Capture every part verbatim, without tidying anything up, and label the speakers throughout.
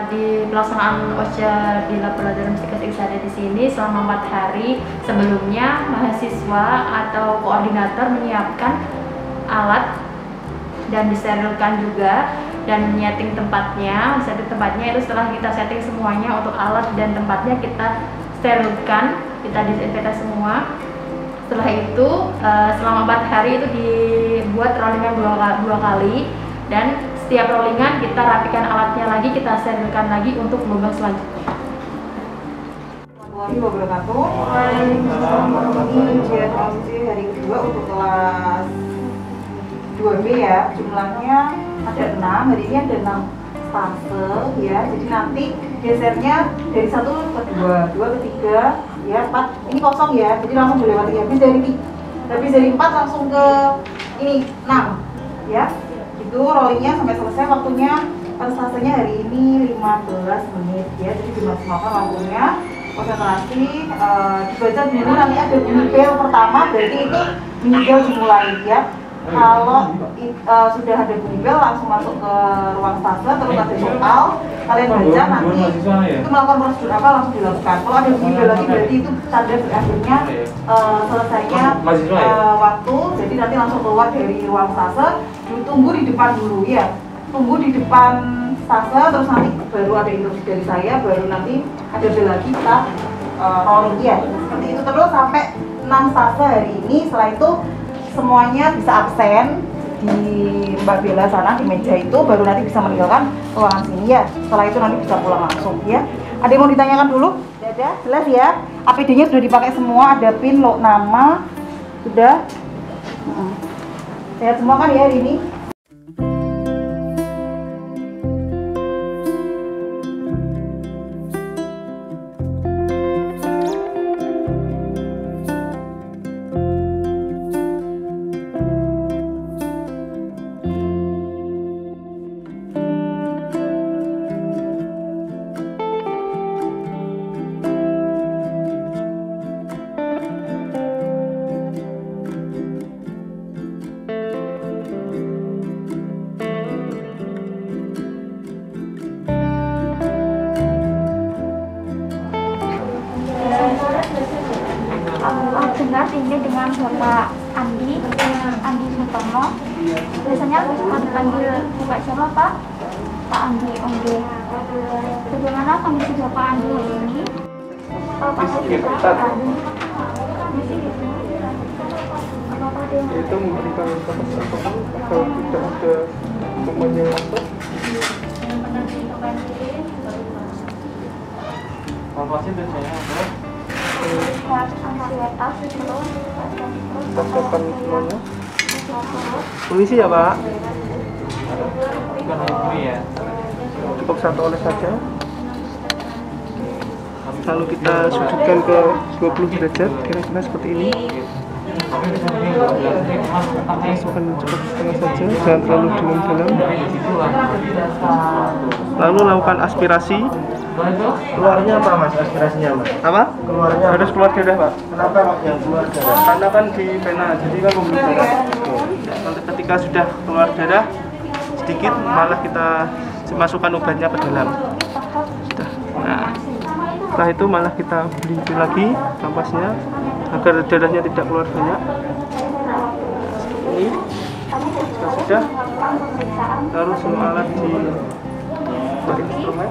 Speaker 1: di pelaksanaan OSJA di Lab Pelajaran Fisika Iksada di sini selama empat hari sebelumnya mahasiswa atau koordinator menyiapkan alat dan disterilkan juga dan menyeting tempatnya. Setting tempatnya itu setelah kita setting semuanya untuk alat dan tempatnya kita sterilkan, kita disinfektan semua. Setelah itu selama empat hari itu dibuat rollingan dua, dua kali dan setiap rollingan kita rapikan alatnya lagi, kita sterilkan lagi untuk gelombang selanjutnya.
Speaker 2: Assalamualaikum wabarakatuh. Ini ujian transisi hari kedua untuk kelas dua B ya. Jumlahnya ada enam. Hari ini ada enam fase ya. Jadi nanti gesernya dari satu ke dua, dua ke tiga, ya empat. Ini kosong ya. Jadi langsung dilewati. Habis dari habis dari empat langsung ke ini enam ya. Itu rollingnya sampai selesai. Waktunya fasenya hari ini lima belas menit ya. Jadi dimaksimalkan waktunya. Konsentrasi, uh, dibaca dulu, nanti ada bunyi bel pertama, berarti itu bunyi bel dimulai ya. Kalau uh, sudah ada bunyi bel langsung masuk ke ruang stase, terus ada soal, kalian baca nanti itu melakukan prosedur apa langsung dilakukan. Kalau ada bunyi bel lagi berarti itu tanda berakhirnya uh, selesainya uh, waktu, jadi nanti langsung keluar dari ruang stase, tunggu di depan dulu ya. Tunggu di depan stase, terus nanti baru ada instruksi dari saya, baru nanti ada bel lagi kita uh, rolling ya. Seperti itu terus sampai enam stase hari ini. Setelah itu semuanya bisa absen di Mbak Bella sana di meja itu, baru nanti bisa meninggalkan ruangan sini ya. Setelah itu nanti bisa pulang langsung ya. Ada yang mau ditanyakan dulu? Ada, jelas ya. A P D-nya sudah dipakai semua, ada pin, log nama, sudah. Sehat semua kan ya hari ini?
Speaker 3: Dengar ini dengan Bapak Andi, Andi Sutomo. Biasanya kami panggil Bapak siapa Pak? Pak Andi Ongge. Bagaimana kondisi Bapak Andi ini? Kalau Pak Andi Pak Andi masih gitu. Apakah ada yang
Speaker 4: itu memberikan kepastian kalau tidak ada semuanya masuk?
Speaker 5: Kalau pasien biasanya ada
Speaker 4: Pasokan semuanya. Polisi ya Pak?
Speaker 5: bukan hanya ini ya.
Speaker 4: Cukup satu oleh saja. Lalu kita sudutkan ke dua puluh derajat, kira-kira seperti ini. Masukkan cukup setengah saja, jangan terlalu dalam-dalam. Lalu lakukan aspirasi.
Speaker 6: Keluarnya apa Mas aspirasinya Mas?
Speaker 4: Apa?
Speaker 6: Keluarnya
Speaker 4: Harus keluar darah Pak.
Speaker 6: Kenapa Pak yang keluar darah?
Speaker 4: Karena kan di vena, jadi kan pembuluh darah. Nanti ketika sudah keluar darah sedikit, malah kita masukkan obatnya ke dalam. Sudah. Nah, setelah itu malah kita beli lagi kampasnya agar darahnya tidak keluar banyak. Ini jika sudah, lalu semua alat di instrumen.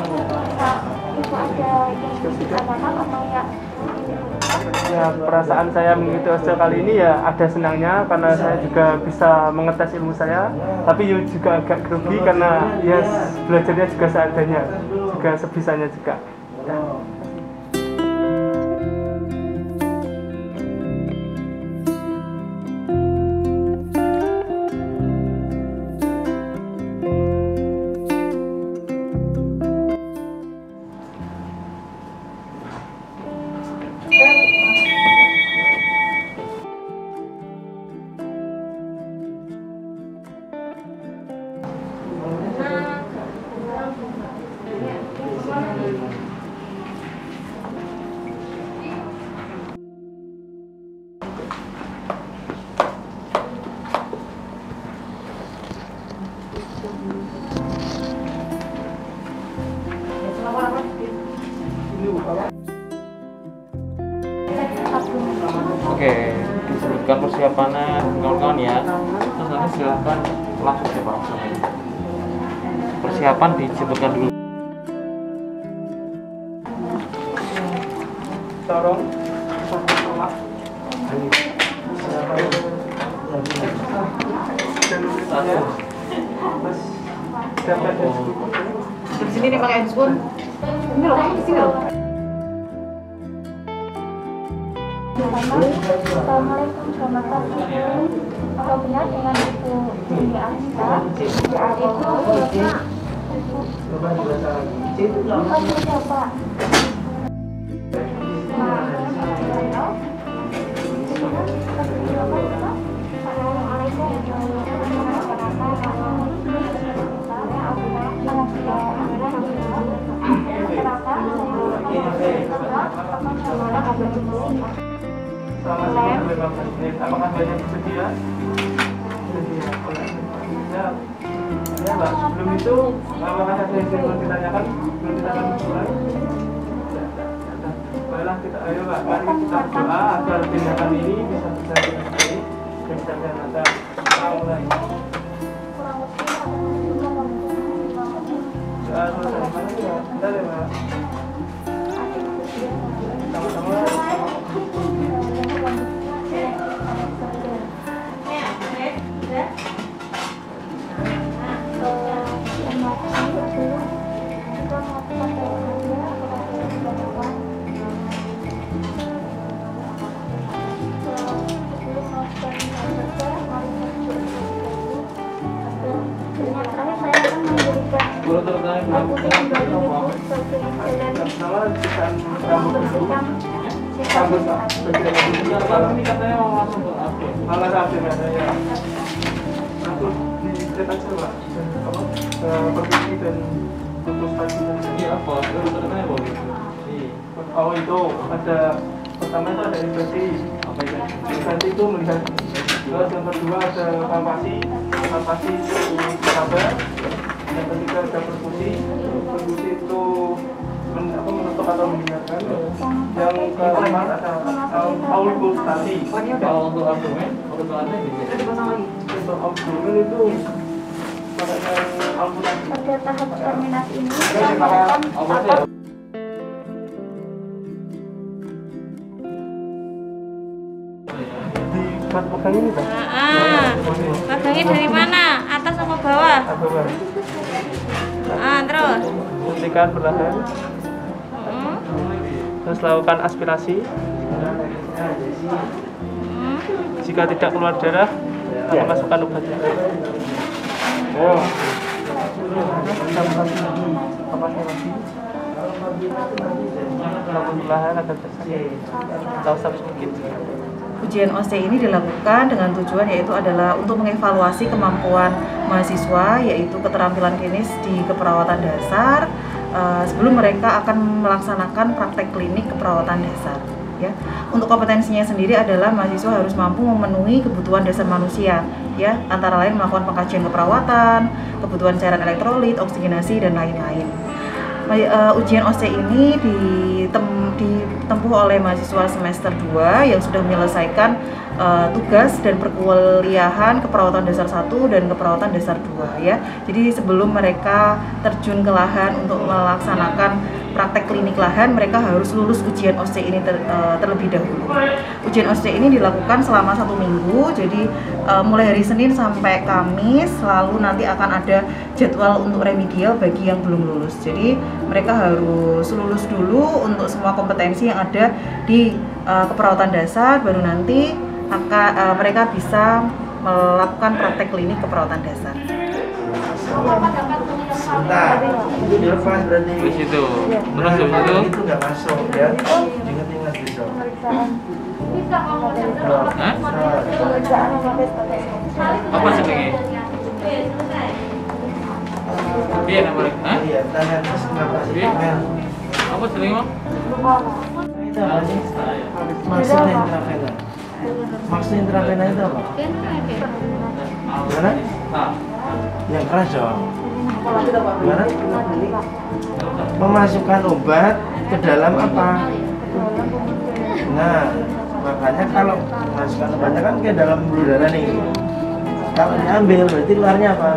Speaker 4: Ya, perasaan saya mengikuti OSJA kali ini ya ada senangnya karena saya juga bisa mengetes ilmu saya, tapi juga agak grogi karena ya belajarnya juga seadanya, juga sebisanya juga. Ya.
Speaker 5: persiapannya kawan-kawan ya. Terus nanti silahkan langsung ke Pak. Persiapan disebutkan dulu.
Speaker 4: Tolong.
Speaker 2: Di sini nih pakai handphone. Ini loh, di sini loh.
Speaker 3: Assalamualaikum, selamat pagi. Apa benar dengan Ibu Cindy Anissa? Itu Ibu siapa?
Speaker 4: Apakah banyak bersedia? Ya, ya Mbak. Sebelum itu, apakah ada yang ingin ditanyakan? Belum ditanyakan mulai? Baiklah kita, ayo Mbak, mari kita berdoa agar tindakan ini bisa bisa dilakukan dan bisa ternyata kita mulai. Doa dari mana ya? Bentar ya Mbak. Sama-sama.
Speaker 5: Ini katanya mau langsung ke apa?
Speaker 4: Malah sampai ada ya. Aku dicek aja Pak. Apa? Permisi dan frustasi dan
Speaker 5: Ini apa? Katanya apa?
Speaker 4: oh itu ada pertama itu ada ekspresi. Apa itu? Ekspresi itu melihat. Terus yang kedua ada palpasi. Palpasi itu sabar. Yang ketiga ada perkusi. Perkusi itu men, apa, menutup atau mendengarkan. Yang keempat ada aulkultasi.
Speaker 5: Kalau untuk abdomen, untuk ada di sini.
Speaker 4: Untuk abdomen itu makanya aulkultasi.
Speaker 3: Pada tahap terminasi ini,
Speaker 4: Terus
Speaker 3: kita melakukan
Speaker 5: Apa sih?
Speaker 4: Buat pegang ini Pak.
Speaker 1: Ah, pegangnya dari mana? Atas sama bawah?
Speaker 4: Atau Pak?
Speaker 1: Ah, terus.
Speaker 4: Hentikan perlahan.
Speaker 1: Hmm.
Speaker 4: Terus lakukan aspirasi.
Speaker 1: Hmm.
Speaker 4: Jika tidak keluar darah, ya. Masukkan obatnya. Oh. Lakukan perlahan agar tersakit. Tahu sedikit.
Speaker 2: Ujian O S C E ini dilakukan dengan tujuan yaitu adalah untuk mengevaluasi kemampuan mahasiswa, yaitu keterampilan klinis di keperawatan dasar uh, sebelum mereka akan melaksanakan praktek klinik keperawatan dasar. Ya, untuk kompetensinya sendiri adalah mahasiswa harus mampu memenuhi kebutuhan dasar manusia, ya, antara lain melakukan pengkajian keperawatan, kebutuhan cairan elektrolit, oksigenasi dan lain-lain. Uh, ujian O S C E ini ditem, ditempuh oleh mahasiswa semester dua yang sudah menyelesaikan uh, tugas dan perkuliahan keperawatan dasar satu dan keperawatan dasar dua, ya. Jadi sebelum mereka terjun ke lahan untuk melaksanakan praktek klinik lahan, mereka harus lulus ujian O S C E ini ter, uh, terlebih dahulu. Ujian O S C E ini dilakukan selama satu minggu, jadi uh, mulai hari Senin sampai Kamis, lalu nanti akan ada jadwal untuk remedial bagi yang belum lulus. Jadi mereka harus lulus dulu untuk semua kompetensi yang ada di uh, keperawatan dasar, baru nanti akan, uh, mereka bisa melakukan praktek klinik keperawatan dasar.
Speaker 6: Sebentar, itu dilepas berarti.
Speaker 5: Di situ. Terus
Speaker 6: Nah,
Speaker 5: di situ.
Speaker 6: itu nggak masuk ya. Ingat-ingat besok.
Speaker 3: pemeriksaan.
Speaker 5: Hah?
Speaker 3: Pemeriksaan memakai status.
Speaker 5: Apa sih ini? Iya namanya. Hah?
Speaker 6: Iya, tanya terus kenapa sih?
Speaker 5: Iya.
Speaker 6: Mel.
Speaker 5: Apa sih ini?
Speaker 6: Itu apa sih? Maksudnya intravena. Maksudnya intravena itu apa? Gimana? Yang keras dong. Gimana? Memasukkan obat ke dalam apa? Nah, Makanya kalau masukkan obatnya kan ke dalam pembuluh darah nih. Kalau diambil berarti keluarnya apa?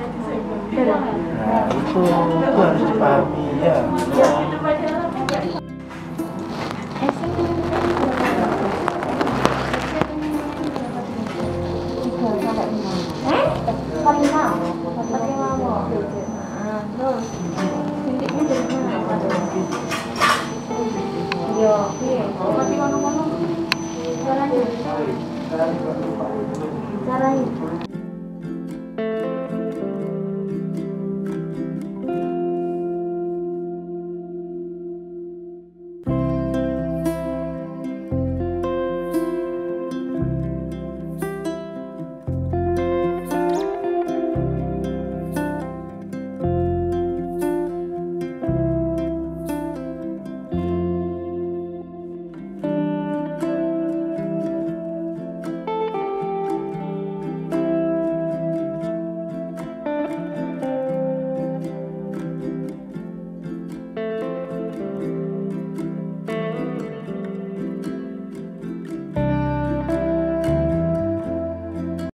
Speaker 6: Nah itu, itu harus dipahami ya.
Speaker 3: Caranya